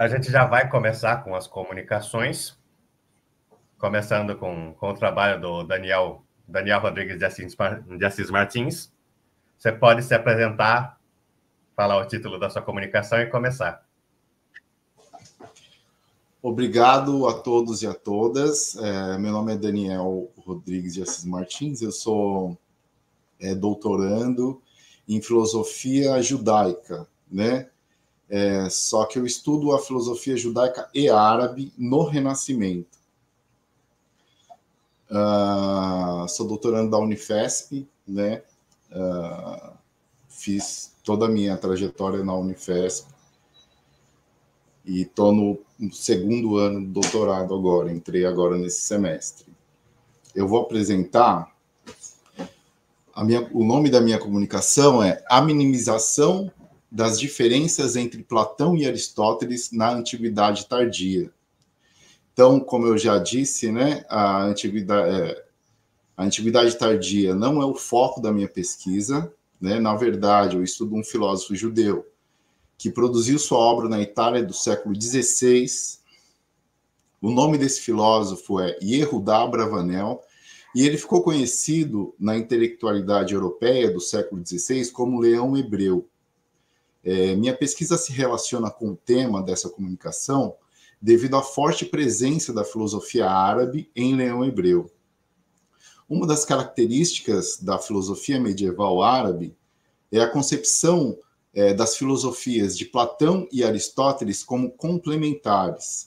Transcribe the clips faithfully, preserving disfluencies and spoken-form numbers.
A gente já vai começar com as comunicações, começando com, com o trabalho do Daniel, Daniel Rodrigues de Assis, de Assis Martins. Você pode se apresentar, falar o título da sua comunicação e começar. Obrigado a todos e a todas. É, meu nome é Daniel Rodrigues de Assis Martins, eu sou é, doutorando em filosofia judaica, né? É, só que eu estudo a filosofia judaica e árabe no Renascimento. Uh, sou doutorando da Unifesp, né? Uh, fiz toda a minha trajetória na Unifesp e estou no segundo ano do doutorado agora, entrei agora nesse semestre. Eu vou apresentar, a minha, o nome da minha comunicação é A Minimização das Diferenças entre Platão e Aristóteles na Antiguidade Tardia. Então, como eu já disse, né, a antiguidade, a antiguidade tardia não é o foco da minha pesquisa, né? Na verdade, eu estudo um filósofo judeu que produziu sua obra na Itália do século dezesseis. O nome desse filósofo é Yehudá Abravanel, e ele ficou conhecido na intelectualidade europeia do século dezesseis como Leão Hebreu. É, minha pesquisa se relaciona com o tema dessa comunicação devido à forte presença da filosofia árabe em Leão Hebreu. Uma das características da filosofia medieval árabe é a concepção é, das filosofias de Platão e Aristóteles como complementares.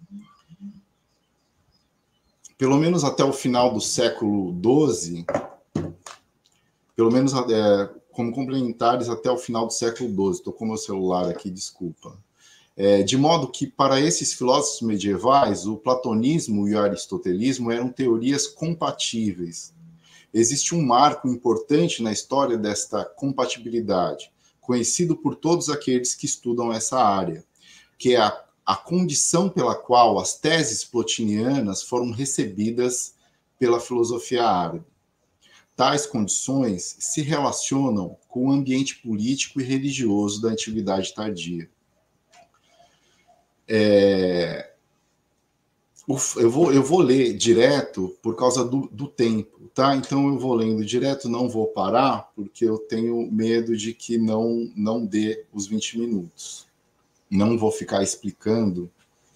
Pelo menos até o final do século doze, pelo menos é, como complementares até o final do século doze. Estou com meu celular aqui, desculpa. É, de modo que, para esses filósofos medievais, o platonismo e o aristotelismo eram teorias compatíveis. Existe um marco importante na história desta compatibilidade, conhecido por todos aqueles que estudam essa área, que é a, a condição pela qual as teses plotinianas foram recebidas pela filosofia árabe. Tais condições se relacionam com o ambiente político e religioso da Antiguidade Tardia. É, eu, vou, eu vou ler direto por causa do, do tempo, tá? Então eu vou lendo direto, não vou parar, porque eu tenho medo de que não, não dê os vinte minutos. Não vou ficar explicando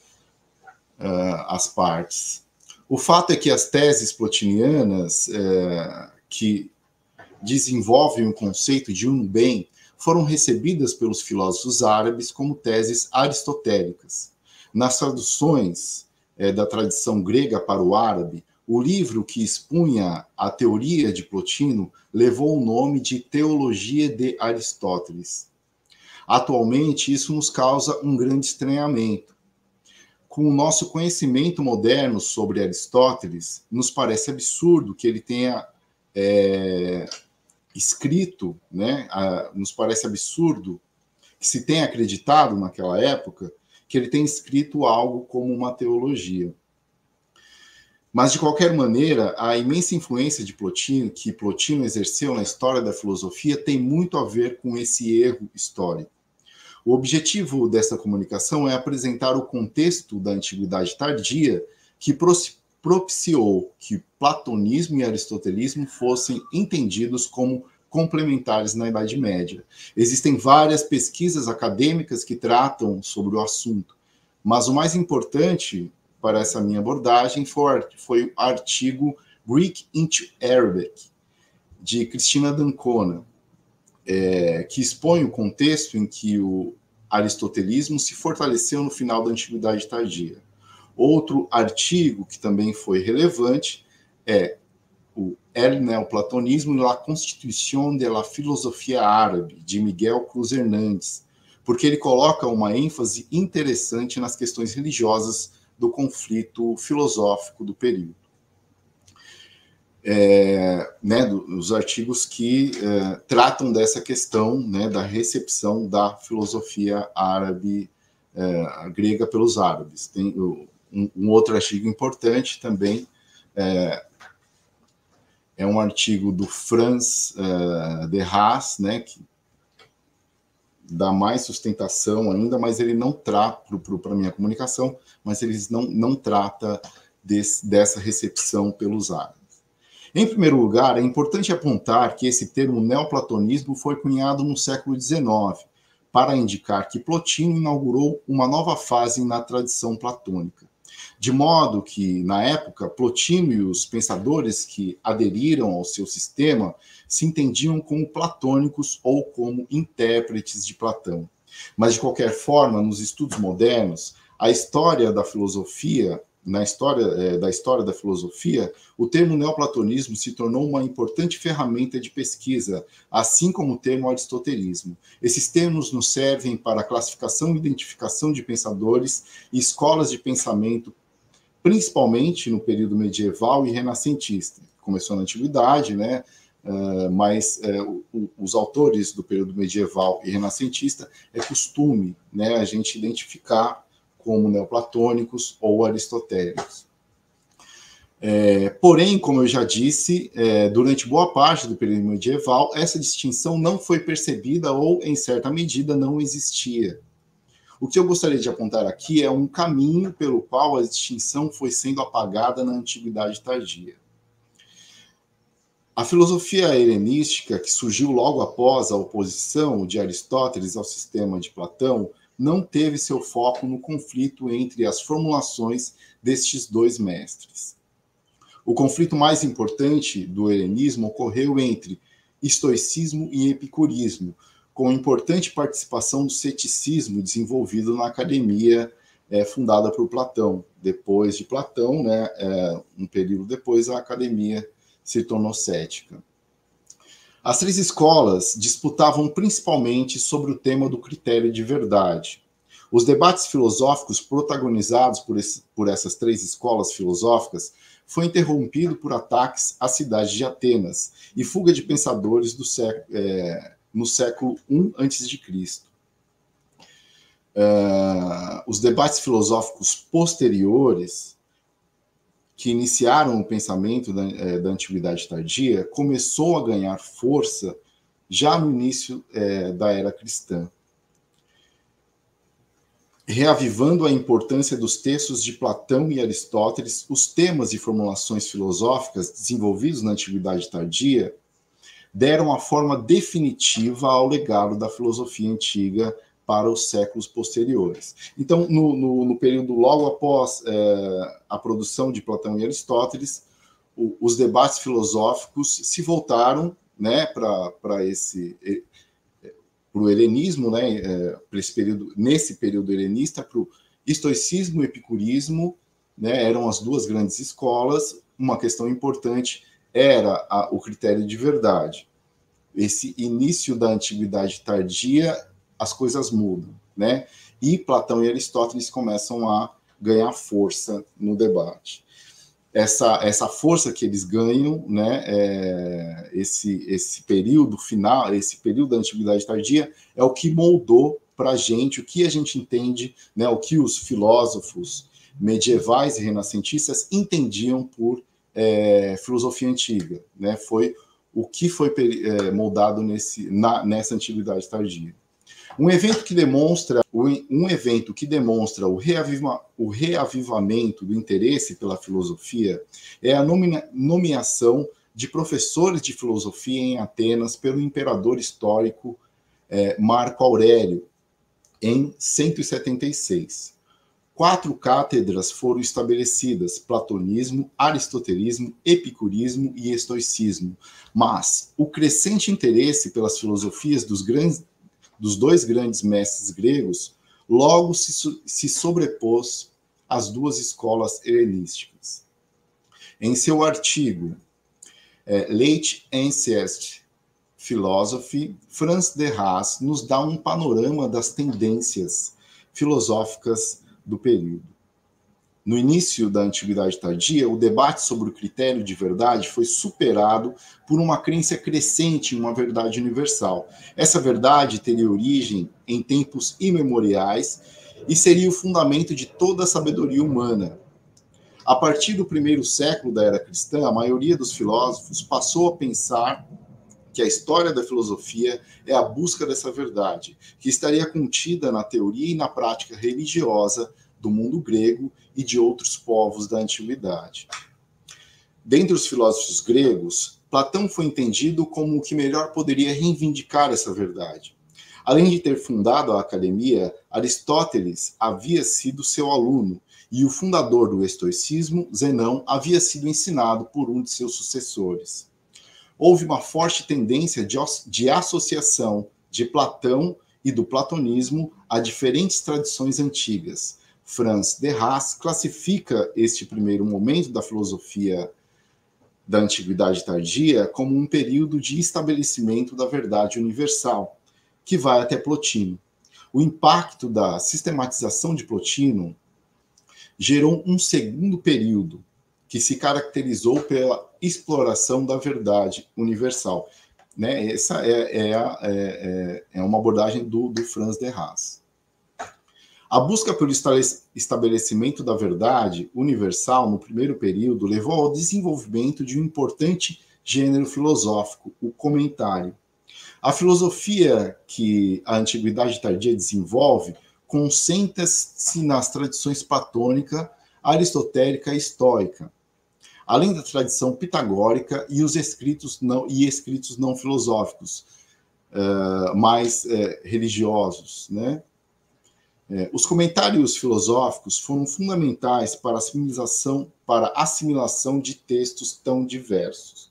uh, as partes. O fato é que as teses plotinianas uh, que desenvolvem o conceito de um bem foram recebidas pelos filósofos árabes como teses aristotélicas. Nas traduções é, da tradição grega para o árabe, o livro que expunha a teoria de Plotino levou o nome de Teologia de Aristóteles. Atualmente, isso nos causa um grande estranhamento. Com o nosso conhecimento moderno sobre Aristóteles, nos parece absurdo que ele tenha é, escrito, né, a, nos parece absurdo que se tenha acreditado naquela época que ele tenha escrito algo como uma teologia. Mas, de qualquer maneira, a imensa influência de Plotino, que Plotino exerceu na história da filosofia tem muito a ver com esse erro histórico. O objetivo dessa comunicação é apresentar o contexto da Antiguidade Tardia que propiciou que platonismo e aristotelismo fossem entendidos como complementares na Idade Média. Existem várias pesquisas acadêmicas que tratam sobre o assunto, mas o mais importante para essa minha abordagem foi, foi o artigo Greek into Arabic, de Cristina d'Ancona, é, que expõe o contexto em que o aristotelismo se fortaleceu no final da Antiguidade Tardia. Outro artigo que também foi relevante é o El Neoplatonismo e la Constituição de la Filosofia Árabe, de Miguel Cruz Hernandes, porque ele coloca uma ênfase interessante nas questões religiosas do conflito filosófico do período. É, né, dos artigos que é, tratam dessa questão, né, da recepção da filosofia árabe, é, grega pelos árabes. Tem um, um outro artigo importante também, é, é um artigo do Franz uh, de Haas, né, que, dá mais sustentação ainda, mas ele não trata, para a minha comunicação, mas eles não, não trata desse, dessa recepção pelos árabes. Em primeiro lugar, é importante apontar que esse termo neoplatonismo foi cunhado no século dezenove, para indicar que Plotino inaugurou uma nova fase na tradição platônica. De modo que, na época, Plotino e os pensadores que aderiram ao seu sistema se entendiam como platônicos ou como intérpretes de Platão. Mas, de qualquer forma, nos estudos modernos, a história da filosofia, na história é, da história da filosofia, o termo neoplatonismo se tornou uma importante ferramenta de pesquisa, assim como o termo aristotelismo. Esses termos nos servem para a classificação e identificação de pensadores e escolas de pensamento, principalmente no período medieval e renascentista. Começou na antiguidade, né? Uh, mas uh, o, os autores do período medieval e renascentista é costume, né, a gente identificar como neoplatônicos ou aristotélicos. É, porém, como eu já disse, é, durante boa parte do período medieval, essa distinção não foi percebida ou, em certa medida, não existia. O que eu gostaria de apontar aqui é um caminho pelo qual a distinção foi sendo apagada na Antiguidade Tardia. A filosofia helenística, que surgiu logo após a oposição de Aristóteles ao sistema de Platão, não teve seu foco no conflito entre as formulações destes dois mestres. O conflito mais importante do helenismo ocorreu entre estoicismo e epicurismo, com importante participação do ceticismo desenvolvido na academia é, fundada por Platão. Depois de Platão, né, é, um período depois, a academia se tornou cética. As três escolas disputavam principalmente sobre o tema do critério de verdade. Os debates filosóficos protagonizados por, esse, por essas três escolas filosóficas foi interrompido por ataques à cidade de Atenas e fuga de pensadores do século, é, no século um antes de Cristo. Uh, os debates filosóficos posteriores que iniciaram o pensamento da, é, da Antiguidade Tardia, começou a ganhar força já no início é, da era cristã, reavivando a importância dos textos de Platão e Aristóteles. Os temas e formulações filosóficas desenvolvidos na Antiguidade Tardia deram a forma definitiva ao legado da filosofia antiga para os séculos posteriores. Então, no, no, no período logo após é, a produção de Platão e Aristóteles, o, os debates filosóficos se voltaram, né, para esse para o helenismo, né, é, para esse período, nesse período helenista, para o estoicismo e epicurismo, né, eram as duas grandes escolas. Uma questão importante era a, o critério de verdade. Esse início da Antiguidade Tardia, as coisas mudam, né? E Platão e Aristóteles começam a ganhar força no debate. Essa, essa força que eles ganham, né, é, esse, esse período final, esse período da Antiguidade Tardia, é o que moldou para a gente, o que a gente entende, né, o que os filósofos medievais e renascentistas entendiam por é, filosofia antiga, né? Foi o que foi é, moldado nesse, na, nessa Antiguidade Tardia. Um evento que demonstra, um evento que demonstra o, reaviva, o reavivamento do interesse pela filosofia é a nomina, nomeação de professores de filosofia em Atenas pelo imperador histórico é, Marco Aurélio, em cento e setenta e seis. Quatro cátedras foram estabelecidas: platonismo, aristotelismo, epicurismo e estoicismo. Mas o crescente interesse pelas filosofias dos grandes dos dois grandes mestres gregos, logo se, se sobrepôs às duas escolas helenísticas. Em seu artigo é, Late Ancient Philosophy, Franz de Haas nos dá um panorama das tendências filosóficas do período. No início da Antiguidade Tardia, o debate sobre o critério de verdade foi superado por uma crença crescente em uma verdade universal. Essa verdade teria origem em tempos imemoriais e seria o fundamento de toda a sabedoria humana. A partir do primeiro século da era cristã, a maioria dos filósofos passou a pensar que a história da filosofia é a busca dessa verdade, que estaria contida na teoria e na prática religiosa do mundo grego e de outros povos da antiguidade. Dentre os filósofos gregos, Platão foi entendido como o que melhor poderia reivindicar essa verdade. Além de ter fundado a academia, Aristóteles havia sido seu aluno, e o fundador do estoicismo, Zenão, havia sido ensinado por um de seus sucessores. Houve uma forte tendência de, de associação de Platão e do platonismo a diferentes tradições antigas. Franz de Haas classifica este primeiro momento da filosofia da Antiguidade Tardia como um período de estabelecimento da verdade universal, que vai até Plotino. O impacto da sistematização de Plotino gerou um segundo período, que se caracterizou pela exploração da verdade universal. Né? Essa é, é, a, é, é uma abordagem do, do Franz de Haas. A busca pelo estabelecimento da verdade universal no primeiro período levou ao desenvolvimento de um importante gênero filosófico, o comentário. A filosofia que a Antiguidade Tardia desenvolve concentra-se nas tradições platônica, aristotélica e estoica, além da tradição pitagórica e os escritos não, e escritos não filosóficos, uh, mais uh, religiosos, né? Uh, os comentários filosóficos foram fundamentais para a assimilação, para a assimilação de textos tão diversos.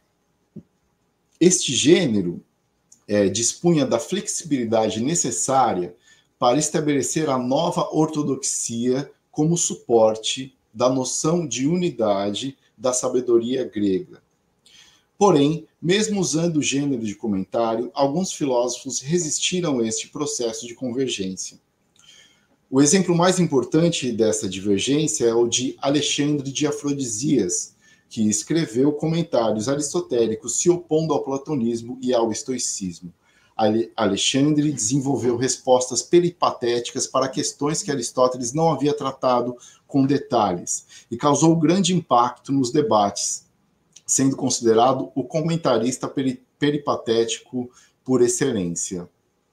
Este gênero uh, dispunha da flexibilidade necessária para estabelecer a nova ortodoxia como suporte da noção de unidade da sabedoria grega. Porém, mesmo usando o gênero de comentário, alguns filósofos resistiram a este processo de convergência. O exemplo mais importante dessa divergência é o de Alexandre de Afrodisias, que escreveu comentários aristotélicos se opondo ao platonismo e ao estoicismo. Alexandre desenvolveu respostas peripatéticas para questões que Aristóteles não havia tratado com detalhes e causou grande impacto nos debates, sendo considerado o comentarista peri peripatético por excelência.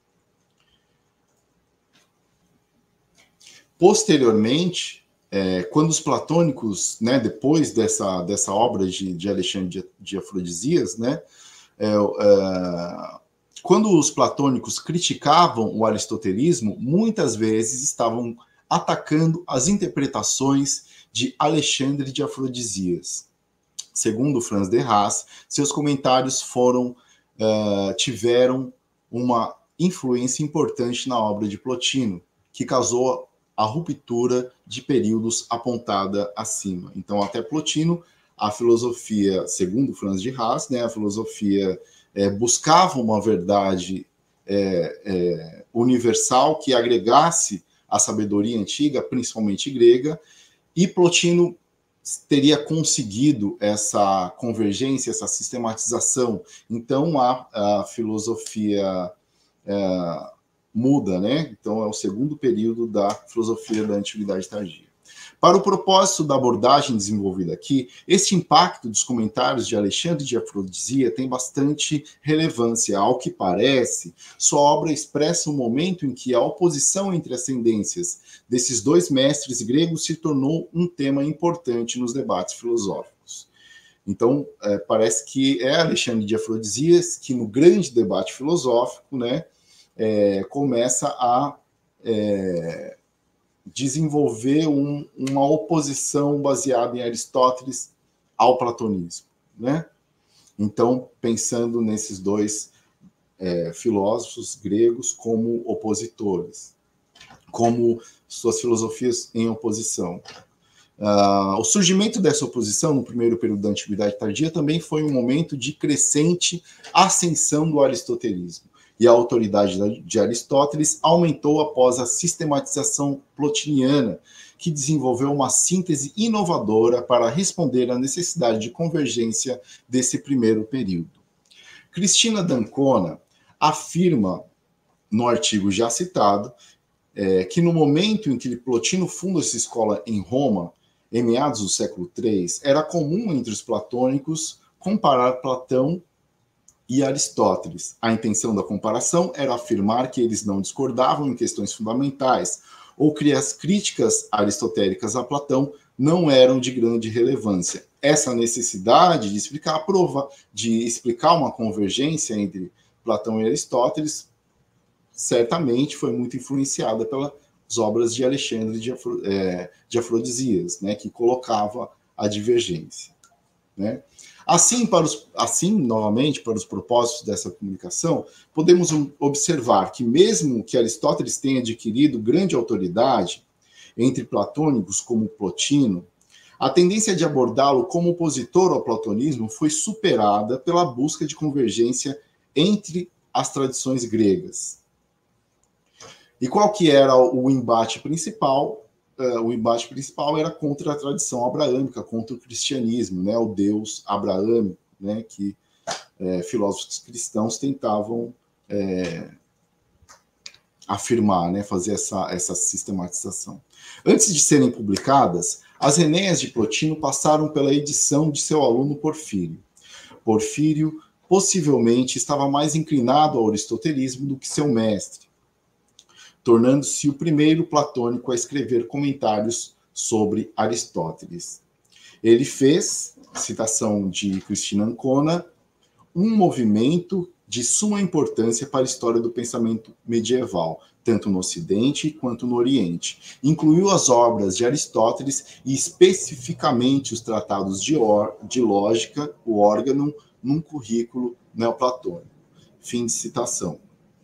Posteriormente, é, quando os platônicos, né, depois dessa, dessa obra de, de Alexandre de, de Afrodisias, né, é, é, quando os platônicos criticavam o aristotelismo, muitas vezes estavam atacando as interpretações de Alexandre de Afrodisias. Segundo Franz de Haas, seus comentários foram, uh, tiveram uma influência importante na obra de Plotino, que causou a ruptura de períodos apontada acima. Então, até Plotino, a filosofia, segundo Franz de Haas, né, a filosofia é, buscava uma verdade é, é, universal que agregasse a sabedoria antiga, principalmente grega, e Plotino teria conseguido essa convergência, essa sistematização. Então, a, a filosofia é, muda, né? Então, é o segundo período da filosofia da Antiguidade Tardia. Para o propósito da abordagem desenvolvida aqui, este impacto dos comentários de Alexandre de Afrodisia tem bastante relevância. Ao que parece, sua obra expressa um momento em que a oposição entre as tendências desses dois mestres gregos se tornou um tema importante nos debates filosóficos. Então, é, parece que é Alexandre de Afrodisias que, no grande debate filosófico, né, é, começa a é, desenvolver um, uma oposição baseada em Aristóteles ao platonismo, né? Então, pensando nesses dois é, filósofos gregos como opositores, como suas filosofias em oposição. Uh, o surgimento dessa oposição no primeiro período da Antiguidade Tardia também foi um momento de crescente ascensão do aristotelismo, e a autoridade de Aristóteles aumentou após a sistematização plotiniana, que desenvolveu uma síntese inovadora para responder à necessidade de convergência desse primeiro período. Cristina d'Ancona afirma, no artigo já citado, é, que no momento em que Plotino funda essa escola em Roma, em meados do século três, era comum entre os platônicos comparar Platão e Aristóteles. A intenção da comparação era afirmar que eles não discordavam em questões fundamentais, ou que as críticas aristotélicas a Platão não eram de grande relevância. Essa necessidade de explicar a prova, de explicar uma convergência entre Platão e Aristóteles, certamente foi muito influenciada pelas obras de Alexandre de, Afro, é, de Afrodisias, né, que colocava a divergência. Né? Assim, para os, assim, novamente, para os propósitos dessa comunicação, podemos observar que, mesmo que Aristóteles tenha adquirido grande autoridade entre platônicos como Plotino, a tendência de abordá-lo como opositor ao platonismo foi superada pela busca de convergência entre as tradições gregas. E qual que era o embate principal? Uh, o embate principal era contra a tradição abraâmica, contra o cristianismo, né, o Deus abraâmico, né, que é, filósofos cristãos tentavam é, afirmar, né, fazer essa, essa sistematização. Antes de serem publicadas, as Enéas de Plotino passaram pela edição de seu aluno Porfírio. Porfírio possivelmente estava mais inclinado ao aristotelismo do que seu mestre, tornando-se o primeiro platônico a escrever comentários sobre Aristóteles. Ele fez, citação de Cristina Ancona, um movimento de suma importância para a história do pensamento medieval, tanto no Ocidente quanto no Oriente. Incluiu as obras de Aristóteles e especificamente os tratados de, or, de lógica, o órgão, num currículo neoplatônico. Fim de citação.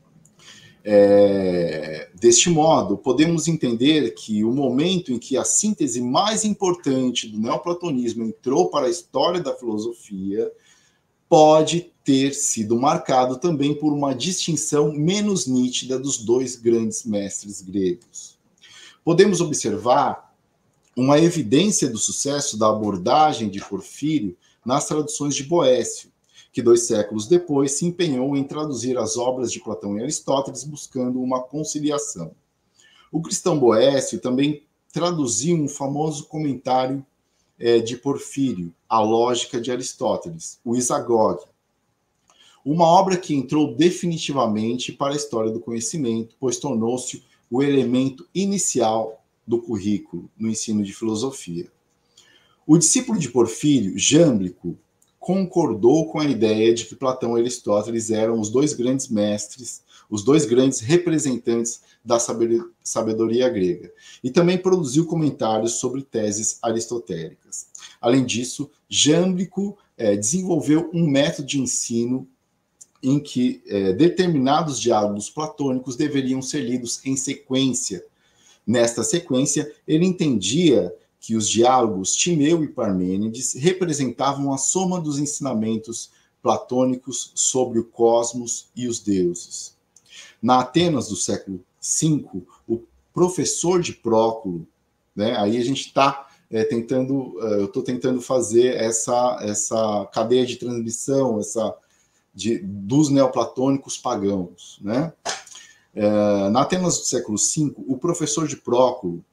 É, deste modo, podemos entender que o momento em que a síntese mais importante do neoplatonismo entrou para a história da filosofia pode ter sido marcado também por uma distinção menos nítida dos dois grandes mestres gregos. Podemos observar uma evidência do sucesso da abordagem de Porfírio nas traduções de Boécio, que dois séculos depois se empenhou em traduzir as obras de Platão e Aristóteles buscando uma conciliação. O cristão Boécio também traduziu um famoso comentário é, de Porfírio, A Lógica de Aristóteles, o Isagoge, uma obra que entrou definitivamente para a história do conhecimento, pois tornou-se o elemento inicial do currículo no ensino de filosofia. O discípulo de Porfírio, Jâmblico, concordou com a ideia de que Platão e Aristóteles eram os dois grandes mestres, os dois grandes representantes da sabedoria grega, e também produziu comentários sobre teses aristotélicas. Além disso, Jâmblico é, desenvolveu um método de ensino em que é, determinados diálogos platônicos deveriam ser lidos em sequência. Nesta sequência, ele entendia que os diálogos Timeu e Parmênides representavam a soma dos ensinamentos platônicos sobre o cosmos e os deuses. Na Atenas do século cinco, o professor de Próculo, né, aí a gente está é, tentando, eu estou tentando fazer essa, essa cadeia de transmissão, essa, de, dos neoplatônicos pagãos. Né? É, na Atenas do século cinco, o professor de Próculo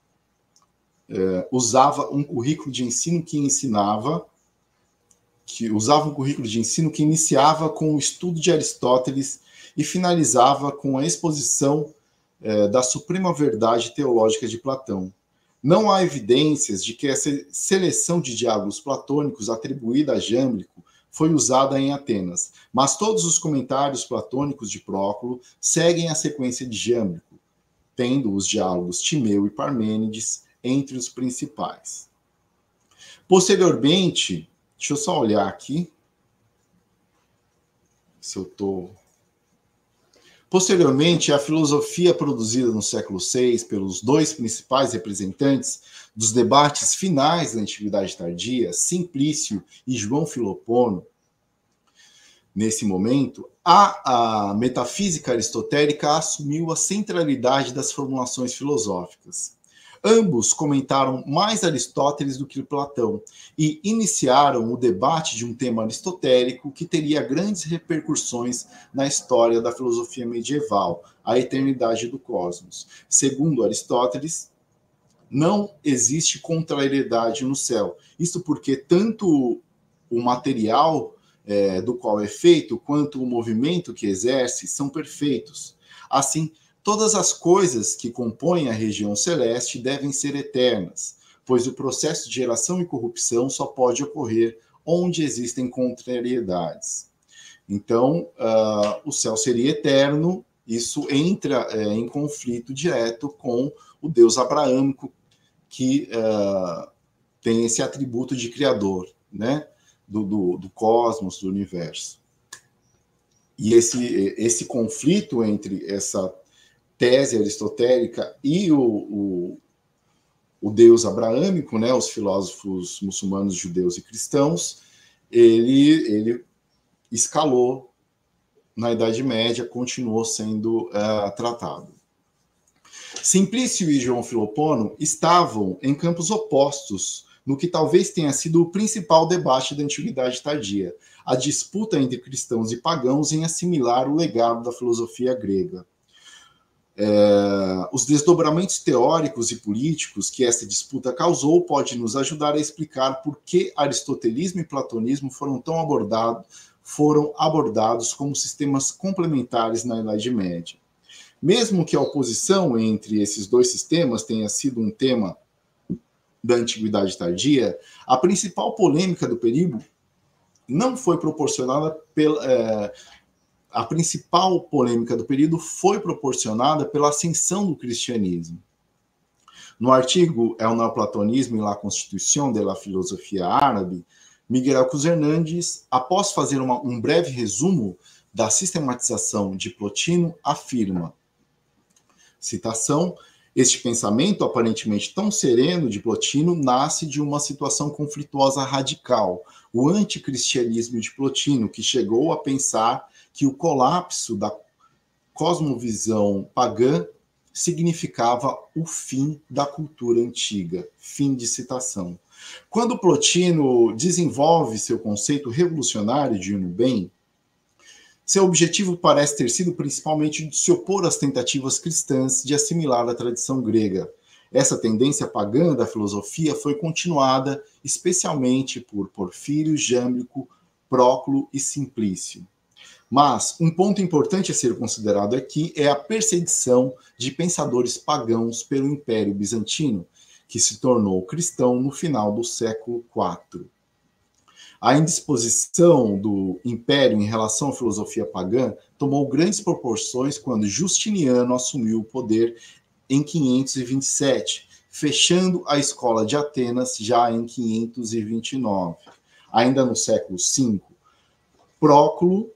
É, usava um currículo de ensino que ensinava, que usava um currículo de ensino que iniciava com o estudo de Aristóteles e finalizava com a exposição é, da suprema verdade teológica de Platão. Não há evidências de que essa seleção de diálogos platônicos atribuída a Jâmblico foi usada em Atenas, mas todos os comentários platônicos de Próculo seguem a sequência de Jâmblico, tendo os diálogos Timeu e Parmênides entre os principais. Posteriormente, deixa eu só olhar aqui, se eu estou... Posteriormente, a filosofia produzida no século seis pelos dois principais representantes dos debates finais da Antiguidade Tardia, Simplício e João Filopono, nesse momento, a, a metafísica aristotélica assumiu a centralidade das formulações filosóficas. Ambos comentaram mais Aristóteles do que Platão e iniciaram o debate de um tema aristotélico que teria grandes repercussões na história da filosofia medieval, a eternidade do cosmos. Segundo Aristóteles, não existe contrariedade no céu. Isto porque tanto o material é, do qual é feito, quanto o movimento que exerce, são perfeitos. Assim, todas as coisas que compõem a região celeste devem ser eternas, pois o processo de geração e corrupção só pode ocorrer onde existem contrariedades. Então, uh, o céu seria eterno, isso entra é, em conflito direto com o Deus abraâmico, que uh, tem esse atributo de criador, né? Do, do, do cosmos, do universo. E esse, esse conflito entre essa tese aristotélica e o, o, o Deus abraâmico, né, os filósofos muçulmanos, judeus e cristãos, ele, ele escalou na Idade Média, continuou sendo uh, tratado. Simplício e João Filopono estavam em campos opostos no que talvez tenha sido o principal debate da Antiguidade Tardia, a disputa entre cristãos e pagãos em assimilar o legado da filosofia grega. É, os desdobramentos teóricos e políticos que essa disputa causou pode nos ajudar a explicar por que aristotelismo e platonismo foram tão abordados, foram abordados como sistemas complementares na Idade Média. Mesmo que a oposição entre esses dois sistemas tenha sido um tema da Antiguidade Tardia, a principal polêmica do período não foi proporcionada pela... É, a principal polêmica do período foi proporcionada pela ascensão do cristianismo. No artigo El Neoplatonismo e la Constitución de la Filosofía Árabe, Miguel Alcuz Hernandes, após fazer uma, um breve resumo da sistematização de Plotino, afirma, citação, este pensamento aparentemente tão sereno de Plotino nasce de uma situação conflituosa radical, o anticristianismo de Plotino, que chegou a pensar que o colapso da cosmovisão pagã significava o fim da cultura antiga. Fim de citação. Quando Plotino desenvolve seu conceito revolucionário de uno bem, seu objetivo parece ter sido principalmente de se opor às tentativas cristãs de assimilar a tradição grega. Essa tendência pagã da filosofia foi continuada especialmente por Porfírio, Jâmblico, Próclo e Simplício. Mas um ponto importante a ser considerado aqui é a perseguição de pensadores pagãos pelo Império Bizantino, que se tornou cristão no final do século quatro. A indisposição do Império em relação à filosofia pagã tomou grandes proporções quando Justiniano assumiu o poder em quinhentos e vinte e sete, fechando a escola de Atenas já em quinhentos e vinte e nove. Ainda no século cinco, Próclo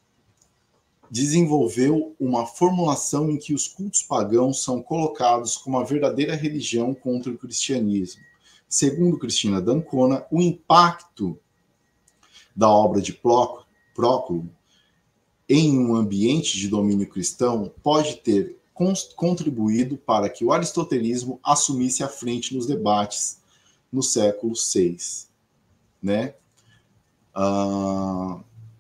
desenvolveu uma formulação em que os cultos pagãos são colocados como a verdadeira religião contra o cristianismo. Segundo Cristina d'Ancona, o impacto da obra de Próclo em um ambiente de domínio cristão pode ter contribuído para que o aristotelismo assumisse a frente nos debates no século seis. Né? Ah,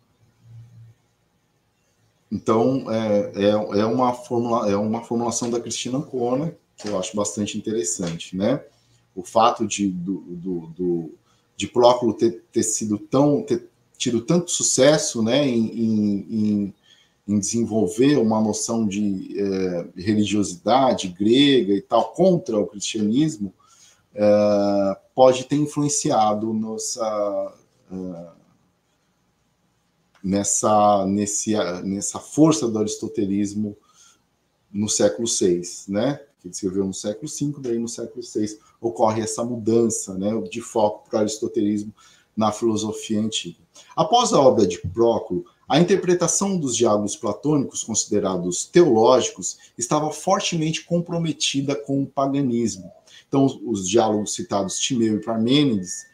então, é, é, é, uma formula, é uma formulação da Cristina d'Ancona que eu acho bastante interessante. Né? O fato de, do, do, do de Próclo ter, ter sido tão ter tido tanto sucesso, né, em, em, em desenvolver uma noção de é, religiosidade grega e tal contra o cristianismo, é, pode ter influenciado nossa, é, nessa, nesse, nessa força do aristotelismo no século seis, né? Que ele escreveu no século cinco, daí no século seis ocorre essa mudança, né, de foco para o aristotelismo na filosofia antiga. Após a obra de Próclo, a interpretação dos diálogos platônicos considerados teológicos estava fortemente comprometida com o paganismo. Então, os diálogos citados Timeu e Parmênides,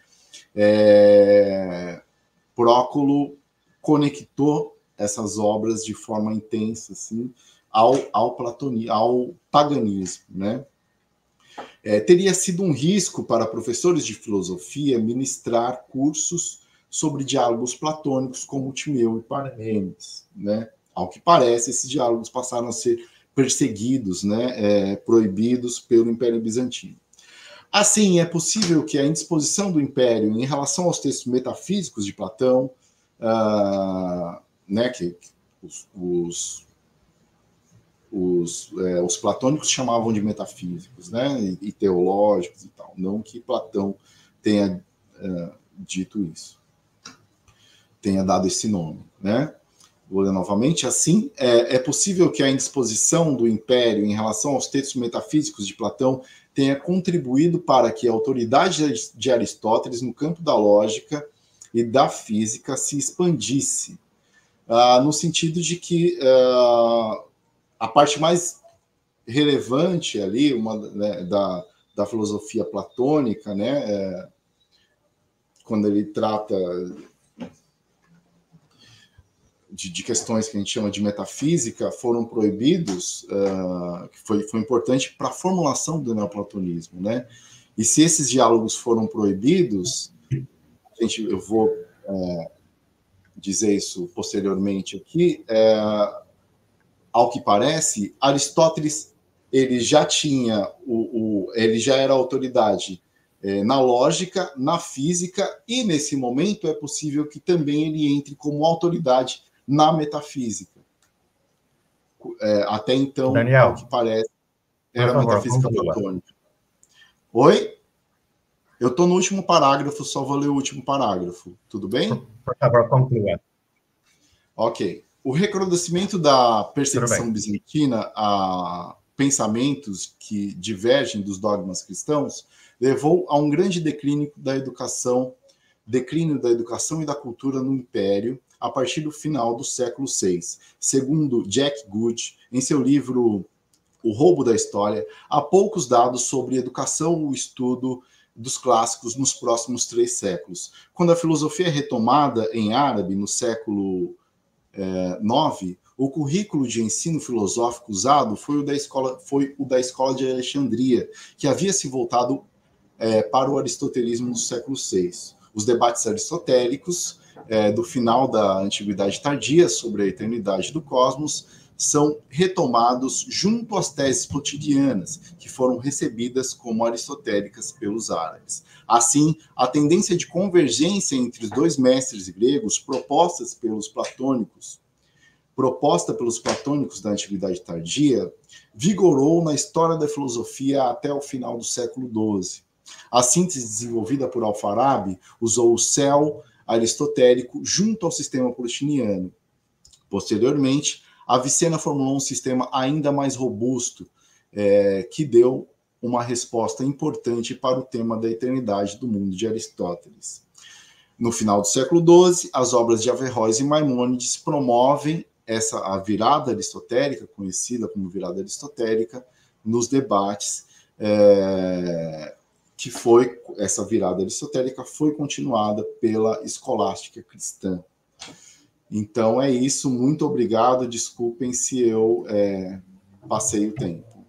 é, Próclo conectou essas obras de forma intensa, assim, ao, ao, platoni, ao paganismo, né? É, teria sido um risco para professores de filosofia ministrar cursos sobre diálogos platônicos como Timeu e Parmênides, né? Ao que parece, esses diálogos passaram a ser perseguidos, né, é, proibidos pelo Império Bizantino. Assim, é possível que a indisposição do Império em relação aos textos metafísicos de Platão, uh, né, que os, os, os, é, os platônicos chamavam de metafísicos, né, e, e teológicos e tal. Não que Platão tenha uh, dito isso, tenha dado esse nome, né? Vou ler novamente. Assim, é, é possível que a indisposição do império em relação aos textos metafísicos de Platão tenha contribuído para que a autoridade de Aristóteles no campo da lógica e da física se expandisse, uh, no sentido de que uh, a parte mais relevante ali, uma, né, da, da filosofia platônica, né, é, quando ele trata De, de questões que a gente chama de metafísica, foram proibidos, uh, que foi, foi importante para a formulação do neoplatonismo, né? E se esses diálogos foram proibidos, a gente, eu vou uh, dizer isso posteriormente aqui, uh, ao que parece, Aristóteles ele já tinha, o, o, ele já era autoridade uh, na lógica, na física, e nesse momento é possível que também ele entre como autoridade na metafísica. É, até então, Daniel, ao que parece, era favor, metafísica platônica. Oi? Eu estou no último parágrafo, só vou ler o último parágrafo. Tudo bem? Por, por favor, conclua. Ok. O recrudescimento da perseguição bizantina a pensamentos que divergem dos dogmas cristãos levou a um grande declínio da educação, declínio da educação e da cultura no Império, a partir do final do século seis. Segundo Jack Good, em seu livro O Roubo da História, há poucos dados sobre educação e o estudo dos clássicos nos próximos três séculos. Quando a filosofia é retomada em árabe no século eh, nove, o currículo de ensino filosófico usado foi o da escola, foi o da escola de Alexandria, que havia se voltado eh, para o aristotelismo no século seis. Os debates aristotélicos É, do final da Antiguidade Tardia sobre a eternidade do cosmos são retomados junto às teses plotidianas, que foram recebidas como aristotélicas pelos árabes. Assim, a tendência de convergência entre os dois mestres gregos propostas pelos platônicos, proposta pelos platônicos da Antiguidade Tardia, vigorou na história da filosofia até o final do século doze. A síntese desenvolvida por Alfarabi usou o céu aristotélico junto ao sistema plotiniano. Posteriormente, Avicena formulou um sistema ainda mais robusto, é, que deu uma resposta importante para o tema da eternidade do mundo de Aristóteles. No final do século doze, as obras de Averroes e Maimônides promovem essa a virada aristotélica, conhecida como virada aristotélica, nos debates, é, que foi, essa virada aristotélica foi continuada pela escolástica cristã. Então é isso, muito obrigado, desculpem se eu é, passei o tempo.